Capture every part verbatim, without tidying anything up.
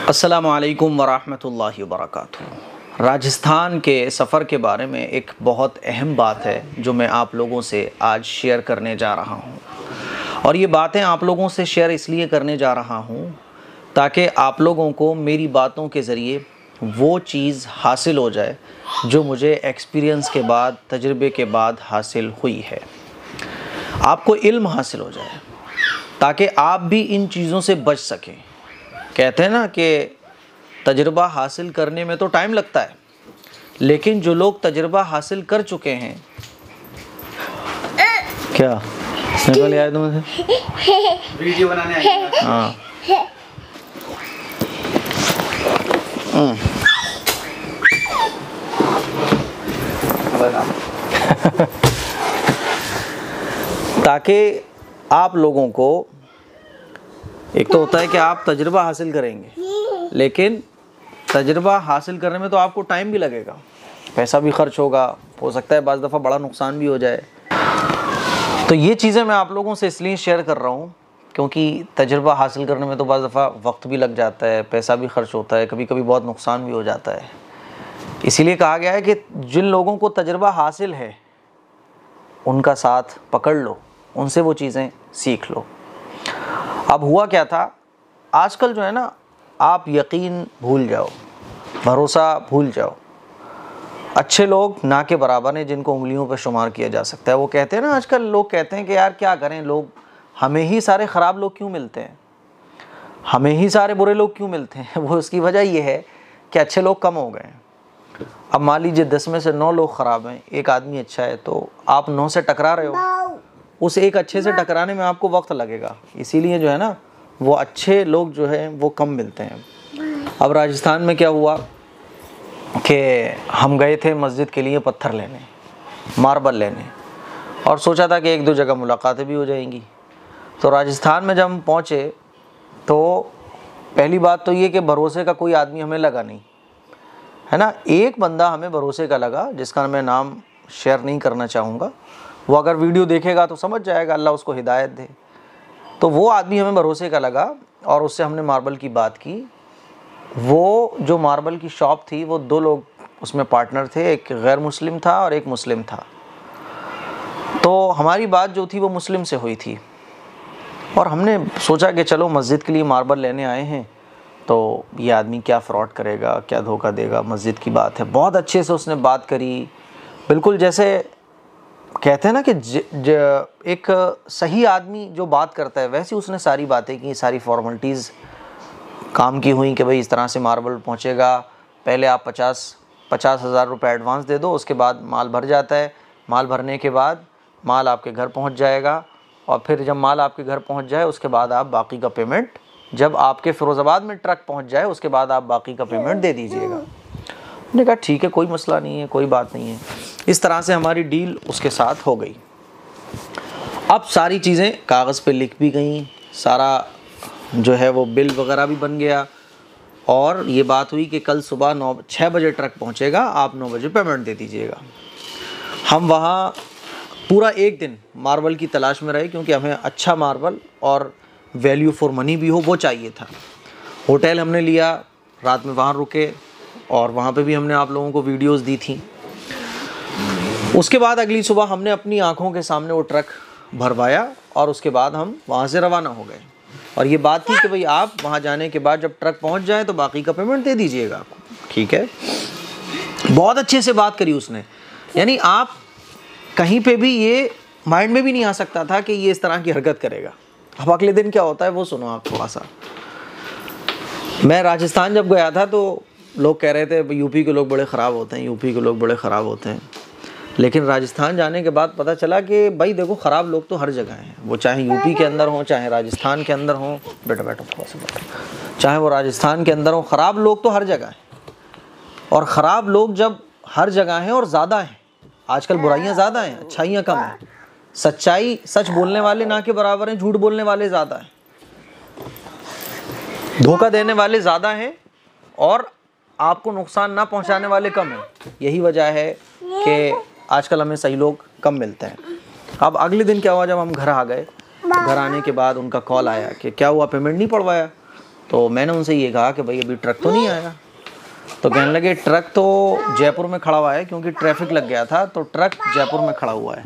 अस्सलामु अलैकुम वरहमतुल्लाहि वबरकातुहू। राजस्थान के सफ़र के बारे में एक बहुत अहम बात है जो मैं आप लोगों से आज शेयर करने जा रहा हूँ। और ये बातें आप लोगों से शेयर इसलिए करने जा रहा हूँ ताकि आप लोगों को मेरी बातों के ज़रिए वो चीज़ हासिल हो जाए जो मुझे एक्सपीरियंस के बाद, तजुर्बे के बाद हासिल हुई है। आपको इल्म हासिल हो जाए ताकि आप भी इन चीज़ों से बच सकें। कहते हैं ना कि तजुर्बा हासिल करने में तो टाइम लगता है, लेकिन जो लोग तजुर्बा हासिल कर चुके हैं, क्या स्नैप ले आए तुम से वीडियो बनाने आए? हाँ ताकि आप लोगों को, एक तो होता है कि आप तजुर्बा हासिल करेंगे, लेकिन तजुर्बा हासिल करने में तो आपको टाइम भी लगेगा, पैसा भी खर्च होगा, हो सकता है बाज़ दफ़ा बड़ा नुकसान भी हो जाए। तो ये चीज़ें मैं आप लोगों से इसलिए शेयर कर रहा हूँ क्योंकि तजुर्बा हासिल करने में तो बाज़ दफ़ा वक्त भी लग जाता है, पैसा भी खर्च होता है, कभी कभी बहुत नुकसान भी हो जाता है। इसीलिए कहा गया है कि जिन लोगों को तजुर्बा हासिल है उनका साथ पकड़ लो, उनसे वो चीज़ें सीख लो। अब हुआ क्या था, आजकल जो है ना, आप यकीन भूल जाओ, भरोसा भूल जाओ। अच्छे लोग ना के बराबर हैं जिनको उंगलियों पर शुमार किया जा सकता है। वो कहते हैं ना, आजकल लोग कहते हैं कि यार क्या करें, लोग हमें ही सारे ख़राब लोग क्यों मिलते हैं, हमें ही सारे बुरे लोग क्यों मिलते हैं। वो उसकी वजह ये है कि अच्छे लोग कम हो गए हैं। अब मान लीजिए दस में से नौ लोग ख़राब हैं, एक आदमी अच्छा है, तो आप नौ से टकरा रहे हो, उस एक अच्छे से टकराने में आपको वक्त लगेगा। इसीलिए जो है ना, वो अच्छे लोग जो हैं वो कम मिलते हैं। अब राजस्थान में क्या हुआ कि हम गए थे मस्जिद के लिए पत्थर लेने, मार्बल लेने, और सोचा था कि एक दो जगह मुलाकातें भी हो जाएंगी। तो राजस्थान में जब हम पहुँचे तो पहली बात तो ये कि भरोसे का कोई आदमी हमें लगा नहीं, है ना। एक बंदा हमें भरोसे का लगा जिसका मैं नाम शेयर नहीं करना चाहूँगा, वो अगर वीडियो देखेगा तो समझ जाएगा, अल्लाह उसको हिदायत दे। तो वो आदमी हमें भरोसे का लगा और उससे हमने मार्बल की बात की। वो जो मार्बल की शॉप थी, वो दो लोग उसमें पार्टनर थे, एक गैर मुस्लिम था और एक मुस्लिम था। तो हमारी बात जो थी वो मुस्लिम से हुई थी और हमने सोचा कि चलो मस्जिद के लिए मार्बल लेने आए हैं तो ये आदमी क्या फ़्रॉड करेगा, क्या धोखा देगा, मस्जिद की बात है। बहुत अच्छे से उसने बात करी, बिल्कुल जैसे कहते हैं ना कि ज, ज, एक सही आदमी जो बात करता है वैसे उसने सारी बातें की, सारी फॉर्मेलिटीज़ काम की हुई कि भाई इस तरह से मार्बल पहुंचेगा, पहले आप पचास पचास हज़ार रुपये एडवांस दे दो, उसके बाद माल भर जाता है, माल भरने के बाद माल आपके घर पहुंच जाएगा, और फिर जब माल आपके घर पहुंच जाए उसके बाद आप बाकी का पेमेंट, जब आपके फ़िरोज़ाबाद में ट्रक पहुँच जाए उसके बाद आप बाकी का पेमेंट दे दीजिएगा। मैंने कहा ठीक है, कोई मसला नहीं है, कोई बात नहीं है। इस तरह से हमारी डील उसके साथ हो गई। अब सारी चीज़ें कागज़ पे लिख भी गई, सारा जो है वो बिल वगैरह भी बन गया, और ये बात हुई कि कल सुबह नौ छः बजे ट्रक पहुंचेगा, आप नौ बजे पेमेंट दे दीजिएगा। हम वहाँ पूरा एक दिन मार्बल की तलाश में रहे क्योंकि हमें अच्छा मार्बल और वैल्यू फॉर मनी भी हो वो चाहिए था। होटल हमने लिया, रात में वहाँ रुके और वहाँ पे भी हमने आप लोगों को वीडियोस दी थी। उसके बाद अगली सुबह हमने अपनी आंखों के सामने वो ट्रक भरवाया और उसके बाद हम वहाँ से रवाना हो गए। और ये बात थी कि भाई आप वहाँ जाने के बाद जब ट्रक पहुँच जाए तो बाकी का पेमेंट दे दीजिएगा। ठीक है, बहुत अच्छे से बात करी उसने, यानी आप कहीं पे भी ये माइंड में भी नहीं आ सकता था कि ये इस तरह की हरकत करेगा। अब अगले दिन क्या होता है वो सुनो आप थोड़ा सा। मैं राजस्थान जब गया था तो लोग कह रहे थे यूपी के लोग बड़े ख़राब होते हैं, यूपी के लोग बड़े ख़राब होते हैं, लेकिन राजस्थान जाने के बाद पता चला कि भाई देखो ख़राब लोग तो हर जगह हैं, वो चाहे यूपी के अंदर हों, चाहे राजस्थान के अंदर हों, बेटा बैठो थोड़ा सा बैठो, चाहे वो राजस्थान के अंदर हों, ख़राब लोग तो हर जगह हैं। और ख़राब लोग जब हर जगह हैं और ज़्यादा हैं, आजकल बुराइयाँ ज़्यादा हैं, अच्छाइयाँ कम हैं, सच्चाई सच बोलने वाले ना के बराबर हैं, झूठ बोलने वाले ज़्यादा हैं, धोखा देने वाले ज़्यादा हैं और आपको नुकसान ना पहुंचाने वाले कम हैं। यही वजह है कि आजकल हमें सही लोग कम मिलते हैं। अब अगले दिन क्या हुआ, जब हम घर आ गए, घर आने के बाद उनका कॉल आया कि क्या हुआ, पेमेंट नहीं पड़वाया। तो मैंने उनसे ये कहा कि भाई अभी ट्रक तो नहीं आया। तो कहने लगे ट्रक तो जयपुर में खड़ा हुआ है, क्योंकि ट्रैफिक लग गया था तो ट्रक जयपुर में खड़ा हुआ है।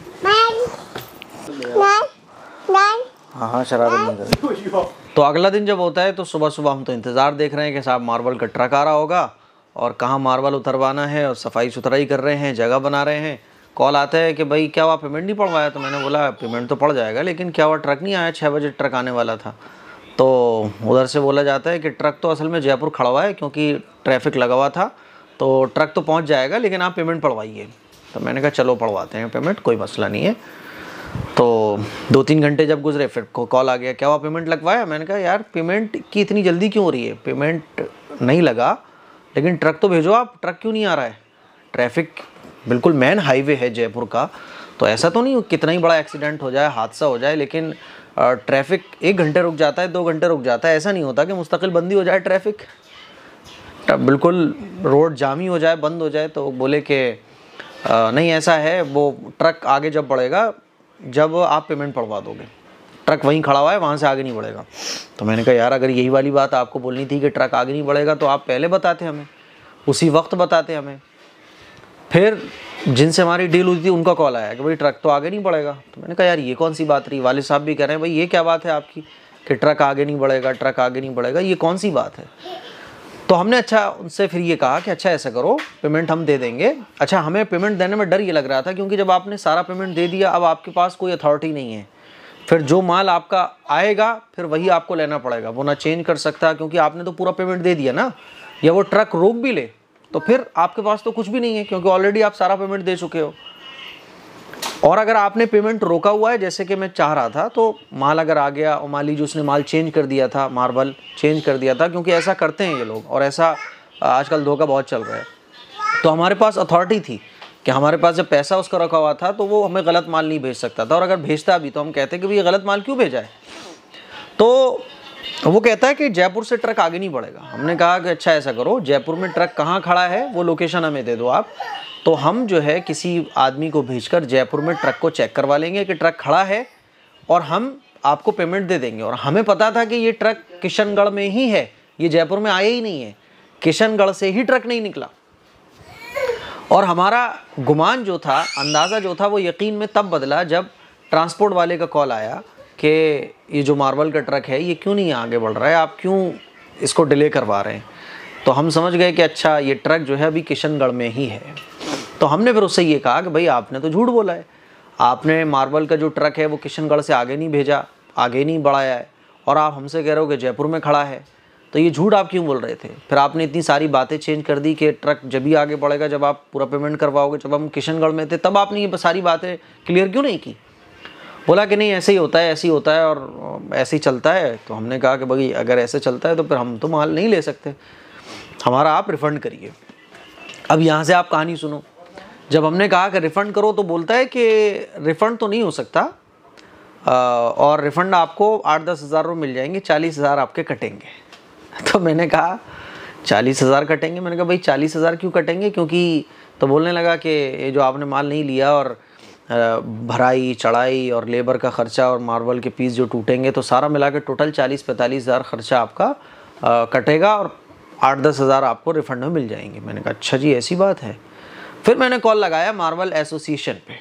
हाँ हाँ शरारत नहीं करें। तो अगला दिन जब होता है तो सुबह सुबह हम तो इंतज़ार देख रहे हैं कि साहब मार्बल का ट्रक आ रहा होगा और कहाँ मार्बल उतरवाना है, और सफाई सुथराई कर रहे हैं, जगह बना रहे हैं। कॉल आता है कि भाई क्या हुआ, पेमेंट नहीं पड़वाया? तो मैंने बोला पेमेंट तो पड़ जाएगा, लेकिन क्या हुआ ट्रक नहीं आया, छः बजे ट्रक आने वाला था। तो उधर से बोला जाता है कि ट्रक तो असल में जयपुर खड़ा हुआ है, क्योंकि ट्रैफिक लगा हुआ था, तो ट्रक तो पहुंच जाएगा, लेकिन आप पेमेंट पड़वाइए। तो मैंने कहा चलो पड़वाते हैं पेमेंट, कोई मसला नहीं है। तो दो तीन घंटे जब गुजरे फिर कॉल आ गया, क्या हुआ पेमेंट लगवाया? मैंने कहा यार पेमेंट की इतनी जल्दी क्यों हो रही है, पेमेंट नहीं लगा, लेकिन ट्रक तो भेजो आप, ट्रक क्यों नहीं आ रहा है? ट्रैफिक बिल्कुल मेन हाईवे है जयपुर का, तो ऐसा तो नहीं कितना ही बड़ा एक्सीडेंट हो जाए, हादसा हो जाए, लेकिन ट्रैफिक एक घंटे रुक जाता है, दो घंटे रुक जाता है, ऐसा नहीं होता कि मुस्तकिल बंदी हो जाए ट्रैफिक, बिल्कुल रोड जाम ही हो जाए, बंद हो जाए। तो बोले कि नहीं ऐसा है, वो ट्रक आगे जब बढ़ेगा जब आप पेमेंट पड़वा दोगे, ट्रक वहीं खड़ा हुआ है, वहाँ से आगे नहीं बढ़ेगा। तो मैंने कहा यार अगर यही वाली बात आपको बोलनी थी कि ट्रक आगे नहीं बढ़ेगा तो आप पहले बताते हमें, उसी वक्त बताते हमें। फिर जिनसे हमारी डील हुई थी उनका कॉल आया कि भाई ट्रक तो आगे नहीं बढ़ेगा। तो मैंने कहा यार ये कौन सी बात रही, वालिद साहब भी कह रहे हैं भाई ये क्या बात है आपकी कि ट्रक आगे नहीं बढ़ेगा, ट्रक आगे नहीं बढ़ेगा, ये कौन सी बात है? तो हमने अच्छा उनसे फिर ये कहा कि अच्छा ऐसा करो पेमेंट हम दे देंगे। अच्छा हमें पेमेंट देने में डर ये लग रहा था, क्योंकि जब आपने सारा पेमेंट दे दिया अब आपके पास कोई अथॉरिटी नहीं है, फिर जो माल आपका आएगा फिर वही आपको लेना पड़ेगा, वो ना चेंज कर सकता, क्योंकि आपने तो पूरा पेमेंट दे दिया ना। या वो ट्रक रोक भी ले तो फिर आपके पास तो कुछ भी नहीं है, क्योंकि ऑलरेडी आप सारा पेमेंट दे चुके हो। और अगर आपने पेमेंट रोका हुआ है जैसे कि मैं चाह रहा था, तो माल अगर आ गया और मान लीजिए उसने माल चेंज कर दिया था, मार्बल चेंज कर दिया था, क्योंकि ऐसा करते हैं ये लोग और ऐसा आजकल धोखा बहुत चल रहा है। तो हमारे पास अथॉरिटी थी कि हमारे पास जब पैसा उसका रखा हुआ था तो वो हमें गलत माल नहीं भेज सकता था, और अगर भेजता भी तो हम कहते कि भाई ये गलत माल क्यों भेजा है। तो वो कहता है कि जयपुर से ट्रक आगे नहीं बढ़ेगा। हमने कहा कि अच्छा ऐसा करो जयपुर में ट्रक कहाँ खड़ा है वो लोकेशन हमें दे दो आप, तो हम जो है किसी आदमी को भेजकर जयपुर में ट्रक को चेक करवा लेंगे कि ट्रक खड़ा है, और हम आपको पेमेंट दे देंगे। और हमें पता था कि ये ट्रक किशनगढ़ में ही है, ये जयपुर में आया ही नहीं है, किशनगढ़ से ही ट्रक नहीं निकला। और हमारा गुमान जो था, अंदाज़ा जो था, वो यकीन में तब बदला जब ट्रांसपोर्ट वाले का कॉल आया कि ये जो मार्बल का ट्रक है ये क्यों नहीं आगे बढ़ रहा है, आप क्यों इसको डिले करवा रहे हैं। तो हम समझ गए कि अच्छा ये ट्रक जो है अभी किशनगढ़ में ही है। तो हमने फिर उससे ये कहा कि भाई आपने तो झूठ बोला है, आपने मार्बल का जो ट्रक है वो किशनगढ़ से आगे नहीं भेजा, आगे नहीं बढ़ाया है, और आप हमसे कह रहे हो कि जयपुर में खड़ा है, तो ये झूठ आप क्यों बोल रहे थे। फिर आपने इतनी सारी बातें चेंज कर दी कि ट्रक जब भी आगे बढ़ेगा जब आप पूरा पेमेंट करवाओगे, जब हम किशनगढ़ में थे तब आपने ये सारी बातें क्लियर क्यों नहीं की। बोला कि नहीं ऐसे ही होता है, ऐसे ही होता है और ऐसे ही चलता है। तो हमने कहा कि भाई अगर ऐसे चलता है तो फिर हम तो माल नहीं ले सकते, हमारा आप रिफ़ंड करिए। अब यहाँ से आप कहानी सुनो, जब हमने कहा कि रिफ़ंड करो तो बोलता है कि रिफ़ंड तो नहीं हो सकता, और रिफ़ंड आपको आठ दस हज़ार रुपये मिल जाएंगे, चालीस हज़ार आपके कटेंगे। तो मैंने कहा चालीस हज़ार कटेंगे, मैंने कहा भाई चालीस हज़ार क्यों कटेंगे, क्योंकि तो बोलने लगा कि ये जो आपने माल नहीं लिया और भराई चढ़ाई और लेबर का ख़र्चा और मार्बल के पीस जो टूटेंगे तो सारा मिला के टोटल चालीस पैंतालीस हज़ार ख़र्चा आपका आ, कटेगा और आठ दस हज़ार आपको रिफ़ंड में मिल जाएंगे। मैंने कहा अच्छा जी ऐसी बात है। फिर मैंने कॉल लगाया मार्बल एसोसिएशन पे,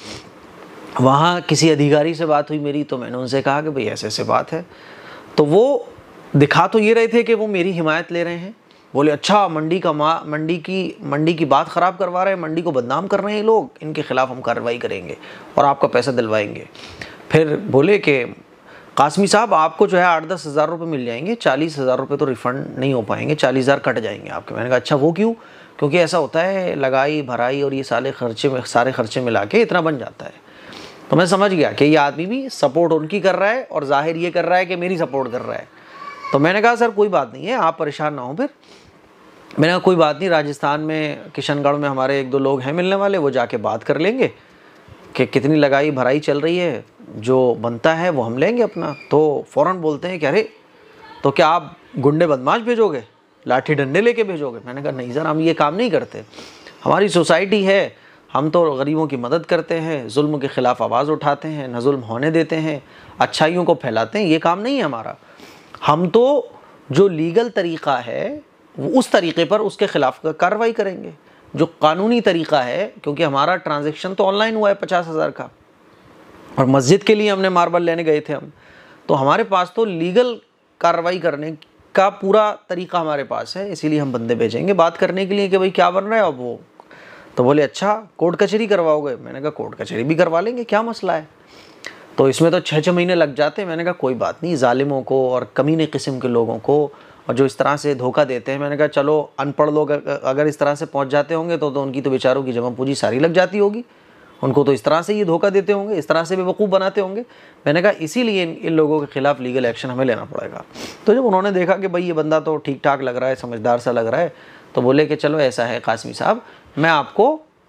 वहाँ किसी अधिकारी से बात हुई मेरी, तो मैंने उनसे कहा कि भाई ऐसे ऐसे बात है। तो वो दिखा तो ये रहे थे कि वो मेरी हिमायत ले रहे हैं, बोले अच्छा मंडी का मा मंडी की मंडी की बात ख़राब करवा रहे हैं, मंडी को बदनाम कर रहे हैं लोग, इनके ख़िलाफ़ हम कार्रवाई करेंगे और आपका पैसा दिलवाएंगे। फिर बोले कि कासमी साहब आपको जो है आठ दस हज़ार रुपये मिल जाएंगे, चालीस हज़ार रुपये तो रिफ़ंड नहीं हो पाएंगे, चालीस हज़ार कट जाएंगे आपके। मैंने कहा अच्छा वो क्यों, क्योंकि ऐसा होता है लगाई भराई और ये सारे खर्चे में सारे खर्चे मिला के इतना बन जाता है। तो मैं समझ गया कि ये आदमी भी सपोर्ट उनकी कर रहा है और जाहिर ये कर रहा है कि मेरी सपोर्ट कर रहा है। तो मैंने कहा सर कोई बात नहीं है, आप परेशान ना हो। फिर मैंने कहा कोई बात नहीं, राजस्थान में किशनगढ़ में हमारे एक दो लोग हैं मिलने वाले, वो जाके बात कर लेंगे कि कितनी लगाई भराई चल रही है, जो बनता है वो हम लेंगे अपना। तो फ़ौरन बोलते हैं कि अरे तो क्या आप गुंडे बदमाश भेजोगे, लाठी डंडे लेके भेजोगे। मैंने कहा नहीं सर हम ये काम नहीं करते, हमारी सोसाइटी है, हम तो गरीबों की मदद करते हैं, जुल्म के ख़िलाफ़ आवाज़ उठाते हैं, न जुल्म होने देते हैं, अच्छाइयों को फैलाते हैं, ये काम नहीं है हमारा। हम तो जो लीगल तरीक़ा है उस तरीक़े पर उसके ख़िलाफ़ कार्रवाई करेंगे। जो कानूनी तरीक़ा है, क्योंकि हमारा ट्रांजैक्शन तो ऑनलाइन हुआ है पचास हज़ार का, और मस्जिद के लिए हमने मार्बल लेने गए थे हम, तो हमारे पास तो लीगल कार्रवाई करने का पूरा तरीक़ा हमारे पास है। इसीलिए हम बंदे भेजेंगे बात करने के लिए कि भाई क्या बन रहा है। अब वो तो बोले अच्छा कोर्ट कचहरी करवाओगे। मैंने कहा कोर्ट कचहरी भी करवा लेंगे, क्या मसला है। तो इसमें तो छः छः महीने लग जाते हैं। मैंने कहा कोई बात नहीं, ज़ालिमों को और कमीने किस्म के लोगों को और जो इस तरह से धोखा देते हैं, मैंने कहा चलो अनपढ़ लोग अगर इस तरह से पहुंच जाते होंगे तो तो उनकी तो बेचारों की जमा पूंजी सारी लग जाती होगी। उनको तो इस तरह से ये धोखा देते होंगे, इस तरह से बेवकूफ़ बनाते होंगे। मैंने कहा इसीलिए इन, इन लोगों के ख़िलाफ़ लीगल एक्शन हमें लेना पड़ेगा। तो जब उन्होंने देखा कि भाई ये बंदा तो ठीक ठाक लग रहा है, समझदार सा लग रहा है, तो बोले कि चलो ऐसा है कासमी साहब, मैं आपको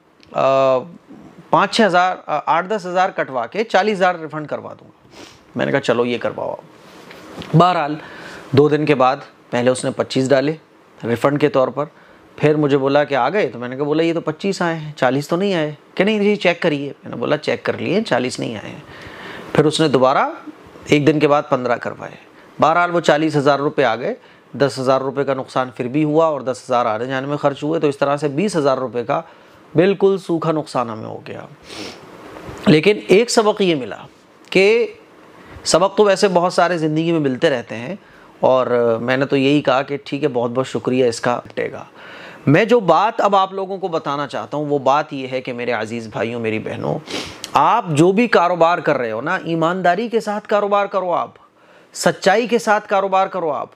पाँच छः हज़ार आठ दस हज़ार कटवा के चालीस हज़ार रिफ़ंड करवा दूँगा। मैंने कहा चलो ये करवाओ। बहरहाल दो दिन के बाद पहले उसने पच्चीस डाले रिफ़ंड के तौर पर, फिर मुझे बोला कि आ गए। तो मैंने कहा बोला ये तो पच्चीस आए हैं, चालीस तो नहीं आए। कि नहीं जी चेक करिए। मैंने बोला चेक कर लिए, चालीस नहीं आए हैं। फिर उसने दोबारा एक दिन के बाद पंद्रह करवाए। बहरहाल वो चालीस हज़ार रुपये आ गए। दस हज़ार रुपये का नुकसान फिर भी हुआ और दस हज़ार आने जाने में खर्च हुए। तो इस तरह से बीस हज़ार रुपये का बिल्कुल सूखा नुकसान हमें हो गया। लेकिन एक सबक ये मिला कि सबक तो वैसे बहुत सारे ज़िंदगी में मिलते रहते हैं, और मैंने तो यही कहा कि ठीक है बहुत बहुत शुक्रिया इसका हटेगा। मैं जो बात अब आप लोगों को बताना चाहता हूँ वो बात ये है कि मेरे अजीज़ भाइयों मेरी बहनों, आप जो भी कारोबार कर रहे हो ना, ईमानदारी के साथ कारोबार करो, आप सच्चाई के साथ कारोबार करो, आप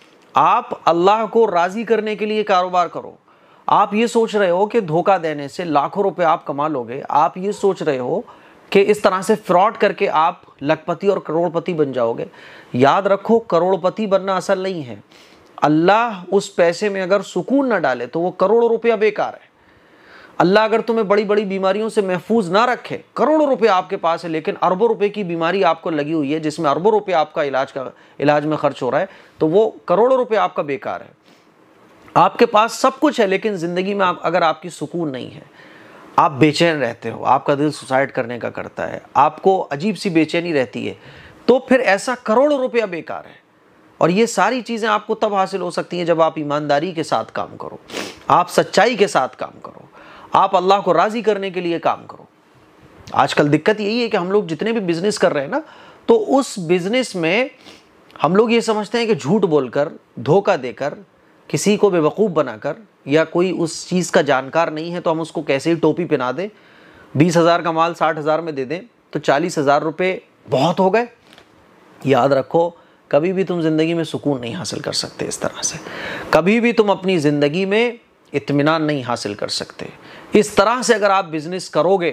आप अल्लाह को राज़ी करने के लिए कारोबार करो। आप ये सोच रहे हो कि धोखा देने से लाखों रुपए आप कमा लोगे, आप ये सोच रहे हो कि इस तरह से फ्रॉड करके आप लखपति और करोड़पति बन जाओगे। याद रखो करोड़पति बनना असल नहीं है। अल्लाह उस पैसे में अगर सुकून न डाले तो वो करोड़ों रुपया बेकार है। अल्लाह अगर तुम्हें बड़ी बड़ी बीमारियों से महफूज ना रखे, करोड़ों रुपए आपके पास है लेकिन अरबों रुपए की बीमारी आपको लगी हुई है जिसमें अरबों रुपए आपका इलाज का इलाज में खर्च हो रहा है, तो वो करोड़ों रुपए आपका बेकार है। आपके पास सब कुछ है लेकिन ज़िंदगी में आप अगर आपकी सुकून नहीं है, आप बेचैन रहते हो, आपका दिल सुसाइड करने का करता है, आपको अजीब सी बेचैनी रहती है, तो फिर ऐसा करोड़ों रुपया बेकार है। और ये सारी चीज़ें आपको तब हासिल हो सकती हैं जब आप ईमानदारी के साथ काम करो, आप सच्चाई के साथ काम करो, आप अल्लाह को राज़ी करने के लिए काम करो। आजकल दिक्कत यही है कि हम लोग जितने भी बिज़नेस कर रहे हैं ना, तो उस बिज़नेस में हम लोग ये समझते हैं कि झूठ बोलकर, धोखा देकर, किसी को बेवकूफ़ बनाकर, या कोई उस चीज़ का जानकार नहीं है तो हम उसको कैसे ही टोपी पहना दें, बीस हज़ार का माल साठ हज़ार में दे दें तो चालीस हज़ार रुपये बहुत हो गए। याद रखो कभी भी तुम ज़िंदगी में सुकून नहीं हासिल कर सकते इस तरह से, कभी भी तुम अपनी ज़िंदगी में इत्मीनान नहीं हासिल कर सकते। इस तरह से अगर आप बिज़नेस करोगे,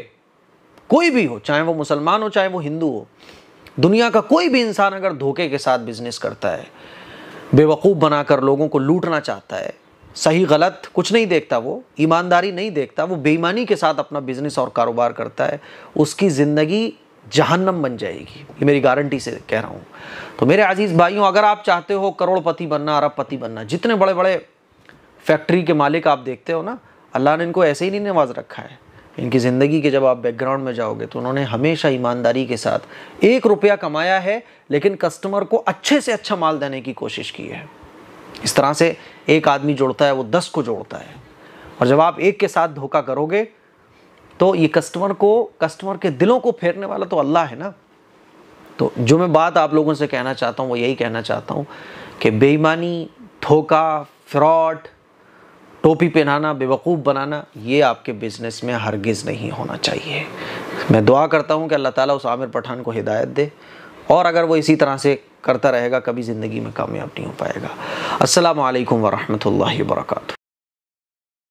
कोई भी हो, चाहे वो मुसलमान हो चाहे वो हिंदू हो, दुनिया का कोई भी इंसान अगर धोखे के साथ बिज़नेस करता है, बेवकूफ़ बनाकर लोगों को लूटना चाहता है, सही गलत कुछ नहीं देखता, वो ईमानदारी नहीं देखता, वो बेईमानी के साथ अपना बिज़नेस और कारोबार करता है, उसकी ज़िंदगी जहन्नम बन जाएगी। ये मेरी गारंटी से कह रहा हूँ। तो मेरे अजीज़ भाइयों, अगर आप चाहते हो करोड़पति बनना, अरबपति बनना, जितने बड़े बड़े फैक्ट्री के मालिक आप देखते हो ना, अल्लाह ने इनको ऐसे ही नहीं नवाज रखा है। इनकी ज़िंदगी के जब आप बैकग्राउंड में जाओगे तो उन्होंने हमेशा ईमानदारी के साथ एक रुपया कमाया है लेकिन कस्टमर को अच्छे से अच्छा माल देने की कोशिश की है। इस तरह से एक आदमी जोड़ता है वो दस को जोड़ता है, और जब आप एक के साथ धोखा करोगे तो ये कस्टमर को, कस्टमर के दिलों को फेरने वाला तो अल्लाह है ना। तो जो मैं बात आप लोगों से कहना चाहता हूँ वो यही कहना चाहता हूँ कि बेईमानी, धोखा, फ्रॉड, टोपी पहनाना, बेवकूफ़ बनाना, ये आपके बिज़नेस में हरगिज़ नहीं होना चाहिए। मैं दुआ करता हूँ कि अल्लाह ताला उस आमिर पठान को हिदायत दे, और अगर वो इसी तरह से करता रहेगा कभी ज़िंदगी में कामयाब नहीं हो पाएगा। अस्सलामु अलैकुम व रहमतुल्लाहि व बरकातुहू।